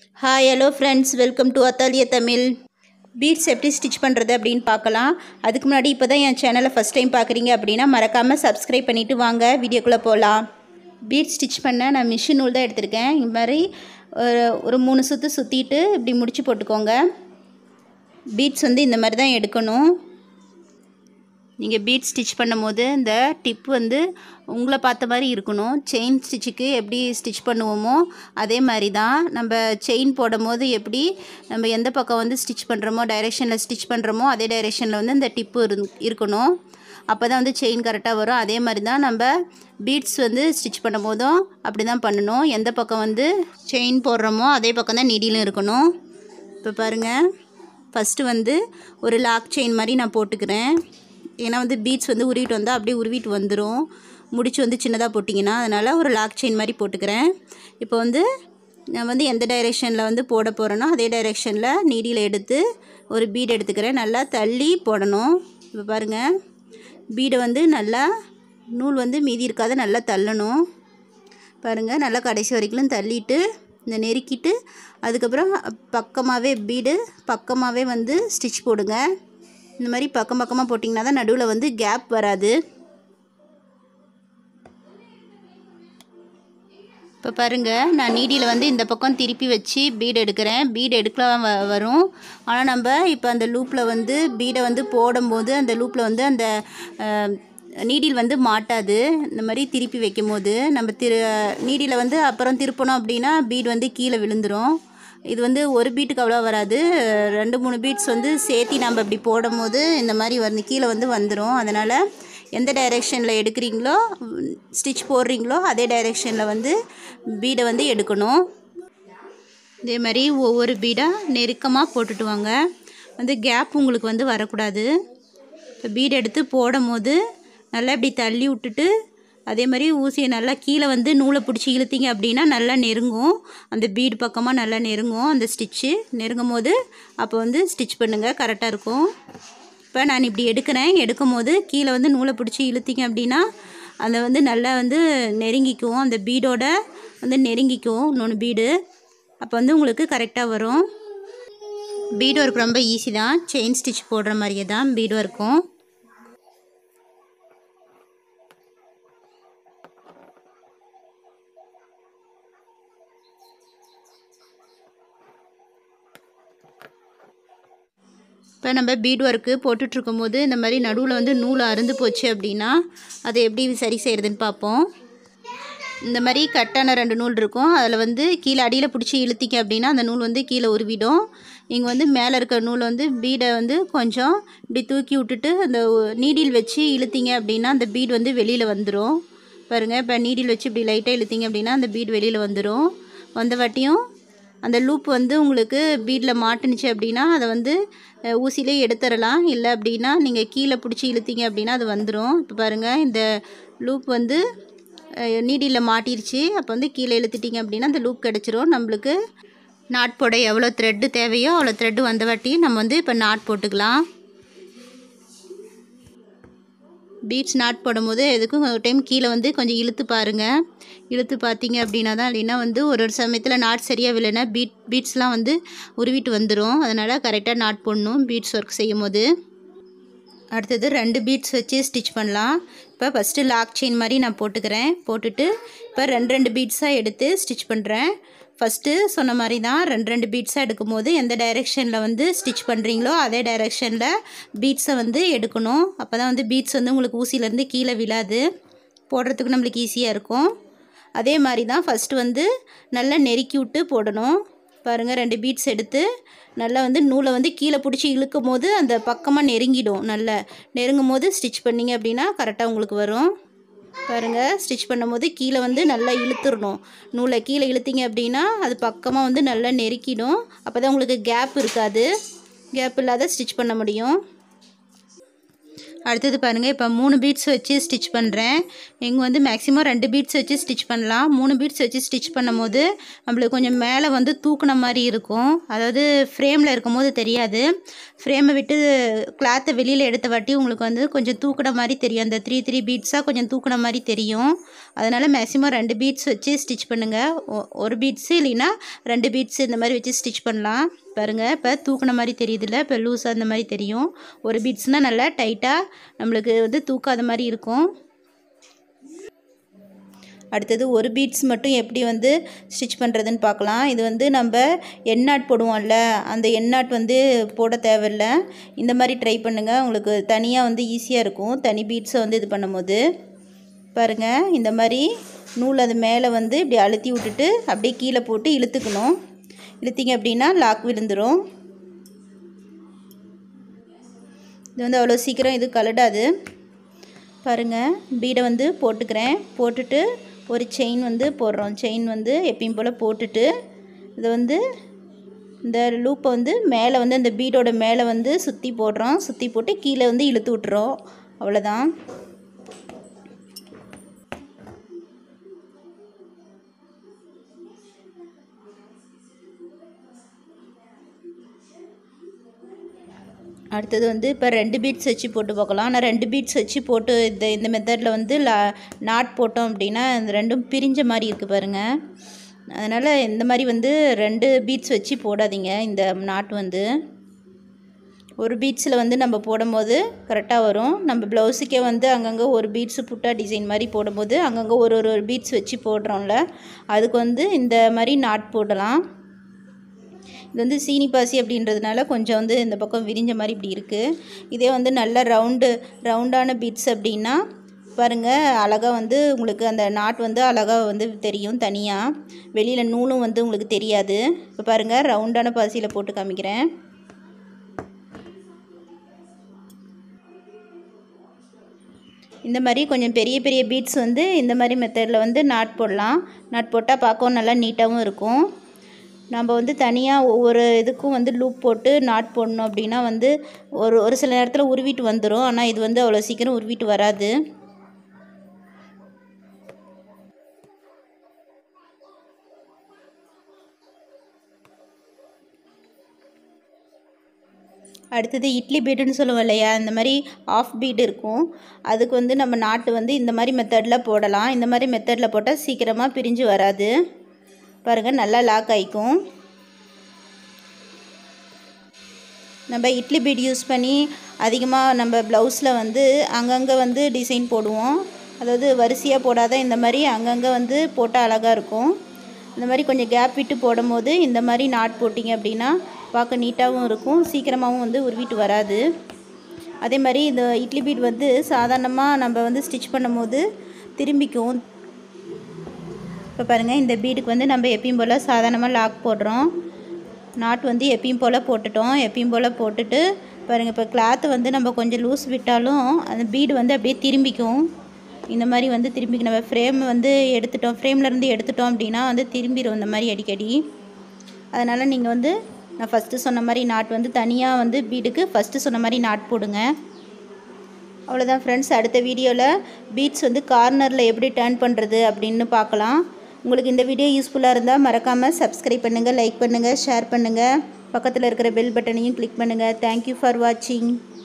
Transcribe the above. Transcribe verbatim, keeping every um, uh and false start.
Hi, hello friends, welcome to Athalia Tamil. Beads எப்படி stitch பண்ணுறது அப்படின்னு பார்க்கலாம். அதுக்கு முன்னாடி இப்போ தான் என் சேனலை ஃபஸ்ட் டைம் பார்க்குறீங்க அப்படின்னா மறக்காமல் சப்ஸ்கிரைப் பண்ணிவிட்டு வாங்க வீடியோக்குள்ளே போகலாம். பீட் ஸ்டிச் பண்ண நான் மிஷின் நூல் தான் எடுத்திருக்கேன். இந்த மாதிரி ஒரு ஒரு மூணு சுற்று சுற்றிட்டு இப்படி முடிச்சு போட்டுக்கோங்க. பீட்ஸ் வந்து இந்த மாதிரி தான் எடுக்கணும். நீங்கள் பீட் ஸ்டிச் பண்ணும் போது இந்த டிப் வந்து உங்களை பார்த்த மாதிரி இருக்கணும். செயின் ஸ்டிச்சுக்கு எப்படி ஸ்டிச் பண்ணுவோமோ அதே மாதிரி தான் நம்ம செயின் போடும் போது எப்படி நம்ம எந்த பக்கம் வந்து ஸ்டிச் பண்ணுறோமோ டைரெக்ஷனில் ஸ்டிச் பண்ணுறோமோ அதே டைரெக்ஷனில் வந்து இந்த டிப்பு இரு இருக்கணும் அப்போ தான் வந்து செயின் கரெக்டாக வரும். அதே மாதிரி தான் நம்ம பீட்ஸ் வந்து ஸ்டிச் பண்ணும் போதும் அப்படி தான் பண்ணணும். எந்த பக்கம் வந்து செயின் போடுறோமோ அதே பக்கம் தான் நீடிலும் இருக்கணும். இப்போ பாருங்கள், ஃபஸ்ட்டு வந்து ஒரு லாக் செயின் மாதிரி நான் போட்டுக்கிறேன். ஏன்னா வந்து பீட்ஸ் வந்து உருவிட்டு வந்தால் அப்படியே உருவிட்டு வந்துடும், முடிச்சு வந்து சின்னதாக போட்டிங்கன்னா. அதனால் ஒரு லாக் செயின் மாதிரி போட்டுக்கிறேன். இப்போ வந்து நான் வந்து எந்த டைரெக்ஷனில் வந்து போட போகிறேனோ அதே டைரெக்ஷனில் நீடியில் எடுத்து ஒரு பீட் எடுத்துக்கிறேன். நல்லா தள்ளி போடணும். இப்போ பாருங்கள், பீடை வந்து நல்லா நூல் வந்து மீதி இருக்காத நல்லா தள்ளணும். பாருங்கள், நல்லா கடைசி வரைக்கும் தள்ளிட்டு இந்த நெருக்கிட்டு அதுக்கப்புறம் பக்கமாகவே பீடு பக்கமாகவே வந்து ஸ்டிச் போடுங்க. இந்த மாதிரி பக்கம் பக்கமாக போட்டிங்கன்னா தான் நடுவில் வந்து கேப் வராது. இப்போ பாருங்கள், நான் நீடியில் வந்து இந்த பக்கம் திருப்பி வச்சு பீடு எடுக்கிறேன். பீடு எடுக்கலாம் வ வரும் ஆனால் நம்ம இப்போ அந்த லூப்பில் வந்து பீடை வந்து போடும்போது அந்த லூப்பில் வந்து அந்த நீடில் வந்து மாட்டாது. இந்த மாதிரி திருப்பி வைக்கும் போது நம்ம திரு நீடியில் வந்து அப்புறம் திருப்பணும் அப்படின்னா பீடு வந்து கீழே விழுந்துடும். இது வந்து ஒரு பீட்டுக்கு அவ்வளோ வராது, ரெண்டு மூணு பீட்ஸ் வந்து சேர்த்தி நம்ம இப்படி போடும் போது இந்த மாதிரி வந்து கீழே வந்து வந்துடும். அதனால் எந்த டைரெக்ஷனில் எடுக்கிறீங்களோ ஸ்டிச் போடுறீங்களோ அதே டைரெக்ஷனில் வந்து பீடை வந்து எடுக்கணும். இதே மாதிரி ஒவ்வொரு பீடாக நெருக்கமாக போட்டுட்டு வாங்க. வந்து கேப் உங்களுக்கு வந்து வரக்கூடாது. இப்போ பீடு எடுத்து போடும் போது நல்லா இப்படி தள்ளி விட்டுட்டு அதே மாதிரி ஊசியை நல்லா கீழே வந்து நூலை பிடிச்சி இழுத்தீங்க அப்படின்னா நல்லா நெருங்கும். அந்த பீடு பக்கமாக நல்லா நெருங்கும் அந்த ஸ்டிச்சு. நெருங்கும் போது அப்போ வந்து ஸ்டிச் பண்ணுங்கள், கரெக்டாக இருக்கும். இப்போ நான் இப்படி எடுக்கிறேன். எடுக்கும் போது கீழே வந்து நூலை பிடிச்சி இழுத்தீங்க அப்படின்னா அதை வந்து நல்லா வந்து நெருங்கிக்குவோம், அந்த பீடோட வந்து நெருங்கிக்குவோம் இன்னொன்று பீடு. அப்போ வந்து உங்களுக்கு கரெக்டாக வரும். பீடு ஒர்க் ரொம்ப ஈஸி தான், செயின் ஸ்டிச் போடுற மாதிரியே தான் பீடு ஒர்க்கும். இப்போ நம்ம பீட் ஒர்க்கு போட்டுட்ருக்கும் போது இந்த மாதிரி நடுவில் வந்து நூல் அருந்து போச்சு அப்படின்னா அதை எப்படி சரி செய்கிறதுன்னு பார்ப்போம். இந்த மாதிரி கட்டான ரெண்டு நூல் இருக்கும், அதில் வந்து கீழே அடியில் பிடிச்சி இழுத்திக்க அப்படின்னா அந்த நூல் வந்து கீழே உருவிடும். இங்கே வந்து மேலே இருக்கிற நூல் வந்து பீடை வந்து கொஞ்சம் இப்படி தூக்கி விட்டுட்டு அந்த நீடில் வச்சு இழுத்திங்க அப்படின்னா அந்த பீடு வந்து வெளியில் வந்துடும். பாருங்கள், இப்போ நீடில் வச்சு இப்படி லைட்டாக இழுத்திங்க அப்படின்னா அந்த பீடு வெளியில் வந்துடும். வந்த வாட்டியும் அந்த லூப் வந்து உங்களுக்கு பீடில் மாட்டுனுச்சு அப்படின்னா அதை வந்து ஊசியிலே எடுத்துடலாம். இல்லை அப்படின்னா நீங்கள் கீழே பிடிச்சி இழுத்தீங்க அப்படின்னா அது வந்துடும். இப்போ பாருங்கள், இந்த லூப் வந்து நீடியில் மாட்டிருச்சு. அப்போ வந்து கீழே இழுத்துட்டிங்க அப்படின்னா அந்த லூப் கிடச்சிரும். நம்மளுக்கு நாட் போட எவ்வளோ த்ரெட்டு தேவையோ அவ்வளோ த்ரெட்டு வந்த வாட்டி நம்ம வந்து இப்போ நாட் போட்டுக்கலாம். பீட்ஸ் நாட் போடும்போது எதுக்கும் ஒரு டைம் கீழே வந்து கொஞ்சம் இழுத்து பாருங்கள். இழுத்து பார்த்தீங்க அப்படின்னா தான், இல்லைன்னா வந்து ஒரு ஒரு சமயத்தில் நாட் சரியாக இல்லைன்னா பீட் பீட்ஸ்லாம் வந்து உருவிட்டு வந்துடும். அதனால் கரெக்டாக நாட் போடணும் பீட்ஸ் ஒர்க் செய்யும் போது. அடுத்தது ரெண்டு பீட்ஸ் வச்சு ஸ்டிச் பண்ணலாம். இப்போ ஃபஸ்ட்டு லாக் செயின் மாதிரி நான் போட்டுக்கிறேன். போட்டுட்டு இப்போ ரெண்டு ரெண்டு பீட்ஸாக எடுத்து ஸ்டிச் பண்ணுறேன். ஃபஸ்ட்டு சொன்ன மாதிரி தான் ரெண்டு ரெண்டு பீட்ஸாக எடுக்கும் போது எந்த டைரெக்ஷனில் வந்து ஸ்டிச் பண்ணுறீங்களோ அதே டைரெக்ஷனில் பீட்ஸை வந்து எடுக்கணும். அப்போ தான் வந்து பீட்ஸ் வந்து உங்களுக்கு ஊசியிலேருந்து கீழே விழாது, போடுறதுக்கு நம்மளுக்கு ஈஸியாக இருக்கும். அதே மாதிரி தான் ஃபஸ்ட்டு வந்து நல்லா நெருக்கி விட்டு போடணும். பாருங்கள், ரெண்டு பீட்ஸ் எடுத்து நல்லா வந்து நூலை வந்து கீழே பிடிச்சி இழுக்கும் போது அந்த பக்கமாக நெருங்கிடும். நல்லா நெருங்கும் போது ஸ்டிச் பண்ணிங்க அப்படின்னா கரெக்டாக உங்களுக்கு வரும். பாருங்கள், ஸ்டிச் பண்ணும் போது கீழே வந்து நல்லா இழுத்துடணும். நூலை கீழே இழுத்திங்க அப்படின்னா அது பக்கமாக வந்து நல்லா நெருக்கிடும். அப்போ தான் உங்களுக்கு கேப் இருக்காது, கேப் இல்லாத ஸ்டிச் பண்ண முடியும். அடுத்தது பாருங்கள், இப்போ மூணு பீட்ஸ் வச்சு ஸ்டிச் பண்ணுறேன். இங்கே வந்து மேக்ஸிமம் ரெண்டு பீட்ஸ் வச்சு ஸ்டிச் பண்ணலாம். மூணு பீட்ஸ் வச்சு ஸ்டிச் பண்ணும் போது நம்மளுக்கு கொஞ்சம் மேலே வந்து தூக்குன மாதிரி இருக்கும். அதாவது ஃப்ரேமில் இருக்கும் போது தெரியாது. ஃப்ரேமை விட்டு கிளாத்தை வெளியில் எடுத்த வாட்டி உங்களுக்கு வந்து கொஞ்சம் தூக்குன மாதிரி தெரியும். அந்த த்ரீ த்ரீ பீட்ஸாக கொஞ்சம் தூக்குன மாதிரி தெரியும். அதனால் மேக்ஸிமம் ரெண்டு பீட்ஸ் வச்சு ஸ்டிச் பண்ணுங்கள். ஒரு பீட்ஸு இல்லைன்னா ரெண்டு பீட்ஸு இந்த மாதிரி வச்சு ஸ்டிச் பண்ணலாம். பாருங்கள், இப்போ தூக்குன மாதிரி தெரியுதுல்ல, இப்போ லூஸாக அந்த மாதிரி தெரியும். ஒரு பீட்ஸ்னால் நல்லா டைட்டாக நம்மளுக்கு வந்து தூக்காத மாதிரி இருக்கும். அடுத்தது ஒரு பீட்ஸ் மட்டும் எப்படி வந்து ஸ்டிச் பண்ணுறதுன்னு பார்க்கலாம். இது வந்து நம்ம எண்ணாட் போடுவோம்ல, அந்த எண்ணாட் வந்து போட தேவையில்லை. இந்த மாதிரி ட்ரை பண்ணுங்கள், உங்களுக்கு தனியாக வந்து ஈஸியாக இருக்கும். தனி பீட்ஸை வந்து இது பண்ணும்போது பாருங்கள், இந்த மாதிரி நூல் அது மேலே வந்து இப்படி அழுத்தி விட்டுட்டு அப்படியே கீழே போட்டு இழுத்துக்கணும். இழுத்திங்க அப்படின்னா லாக் விழுந்துடும். இது வந்து அவ்வளோ சீக்கிரம் இது கலடாது. பாருங்கள், பீடை வந்து போட்டுக்கிறேன். போட்டுட்டு ஒரு செயின் வந்து போடுறோம். செயின் வந்து எப்பயும் போல் போட்டுட்டு இதை வந்து இந்த லூப்பை வந்து மேலே வந்து அந்த பீடோட மேலே வந்து சுற்றி போடுறோம். சுற்றி போட்டு கீழே வந்து இழுத்து விட்டுறோம். அவ்வளோதான். அடுத்தது வந்து இப்போ ரெண்டு பீட்ஸ் வச்சு போட்டு பார்க்கலாம். ஆனால் ரெண்டு பீட்ஸ் வச்சு போட்டு இந்த இந்த மெத்தடில் வந்து லா நாட் போட்டோம் அப்படின்னா இந்த ரெண்டும் பிரிஞ்ச மாதிரி இருக்குது பாருங்கள். அதனால் இந்த மாதிரி வந்து ரெண்டு பீட்ஸ் வச்சு போடாதீங்க. இந்த நாட் வந்து ஒரு பீட்ஸில் வந்து நம்ம போடும்போது கரெக்டாக வரும். நம்ம ப்ளவுஸுக்கே வந்து அங்கங்கே ஒரு பீட்ஸு புட்டா டிசைன் மாதிரி போடும்போது அங்கங்கே ஒரு ஒரு பீட்ஸ் வச்சு போடுறோம்ல, அதுக்கு வந்து இந்த மாதிரி நாட் போடலாம். இது வந்து சீனி பாசி அப்படின்றதுனால கொஞ்சம் வந்து இந்த பக்கம் விரிஞ்ச மாதிரி இப்படி இருக்குது. இதே வந்து நல்ல ரவுண்டு ரவுண்டான பீட்ஸ் அப்படின்னா பாருங்கள், அழகாக வந்து உங்களுக்கு அந்த நாட் வந்து அழகாக வந்து தெரியும். தனியாக வெளியில் நூலும் வந்து உங்களுக்கு தெரியாது. இப்போ பாருங்கள், ரவுண்டான பாசியில் போட்டு காமிக்கிறேன். இந்த மாதிரி கொஞ்சம் பெரிய பெரிய பீட்ஸ் வந்து இந்த மாதிரி மெத்தடில் வந்து நாட் போடலாம். நாட் போட்டால் பார்க்கவும் நல்லா நீட்டாகவும் இருக்கும். நம்ம வந்து தனியாக ஒவ்வொரு இதுக்கும் வந்து லூப் போட்டு நாட் போடணும் அப்படின்னா வந்து ஒரு ஒரு சில நேரத்தில் உருவிட்டு வந்துடும். ஆனால் இது வந்து அவ்வளோ சீக்கிரம் உருவிட்டு வராது. அடுத்தது இட்லி பீடுன்னு சொல்லுவோம் இல்லையா, இந்த மாதிரி ஆஃப் பீடு இருக்கும். அதுக்கு வந்து நம்ம நாட்டு வந்து இந்த மாதிரி மெத்தடில் போடலாம். இந்த மாதிரி மெத்தடில் போட்டால் சீக்கிரமாக பிரிஞ்சு வராது. பாருங்கள், நல்லா லாக் ஆகிக்கும். நம்ம இட்லி பீட் யூஸ் பண்ணி அதிகமாக நம்ம ப்ளவுஸில் வந்து அங்கங்கே வந்து டிசைன் போடுவோம். அதாவது வரிசையாக போடாத இந்த மாதிரி அங்கங்கே வந்து போட்டால் அழகாக இருக்கும். இந்த மாதிரி கொஞ்சம் கேப் விட்டு போடும் போது இந்த மாதிரி நாட் போட்டிங்க அப்படின்னா பார்க்க நீட்டாகவும் இருக்கும். சீக்கிரமாகவும் வந்து உருவிட்டு வராது. அதே மாதிரி இந்த இட்லி பீட் வந்து சாதாரணமாக நம்ம வந்து ஸ்டிச் பண்ணும் போது திரும்பிக்கும். இப்போ பாருங்கள், இந்த பீடுக்கு வந்து நம்ம எப்பயும் போல் சாதாரணமாக லாக் போடுறோம். நாட் வந்து எப்பயும் போல் போட்டுட்டோம். எப்பயும் போல் போட்டுட்டு பாருங்கள், இப்போ கிளாத்து வந்து நம்ம கொஞ்சம் லூஸ் விட்டாலும் அந்த பீடு வந்து அப்படியே திரும்பிக்கும். இந்த மாதிரி வந்து திரும்பிக்கும். நம்ம ஃப்ரேம் வந்து எடுத்துட்டோம் ஃப்ரேம்லேருந்து எடுத்துட்டோம் அப்படின்னா வந்து திரும்பிடும் இந்த மாதிரி அடிக்கடி. அதனால் நீங்கள் வந்து நான் ஃபஸ்ட்டு சொன்ன மாதிரி நாட் வந்து தனியாக வந்து பீடுக்கு ஃபஸ்ட்டு சொன்ன மாதிரி நாட் போடுங்க. அவ்வளோதான் ஃப்ரெண்ட்ஸ். அடுத்த வீடியோவில் பீட்ஸ் வந்து கார்னரில் எப்படி டர்ன் பண்ணுறது அப்படின்னு பார்க்கலாம். உங்களுக்கு இந்த வீடியோ யூஸ்ஃபுல்லாக இருந்தால் மறக்காமல் சப்ஸ்கிரைப் பண்ணுங்கள், லைக் பண்ணுங்கள், ஷேர் பண்ணுங்கள். பக்கத்தில் இருக்கிற பெல் பட்டனையும் கிளிக் பண்ணுங்கள். தேங்க்யூ ஃபார் வாட்சிங்.